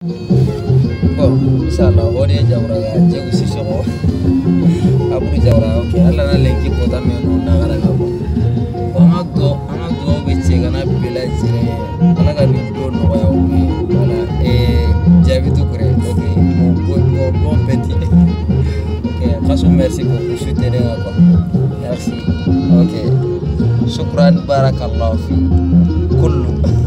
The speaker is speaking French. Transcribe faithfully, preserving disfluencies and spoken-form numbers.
Bon, Inch'Allah, on est déjà j'ai aussi sur Abu Jawra, ok, Allah n'a lenki kota mais on n'a pas la gabo. On a do, on a do au métier, on a pu la tirer, on a gagné do no ya oubli, voilà, et j'avais tout créé, ok, mon bon, mon bon petit, ok, façon merci beaucoup, soutenir quoi, merci, ok, shukran barakallahu fi, kullu.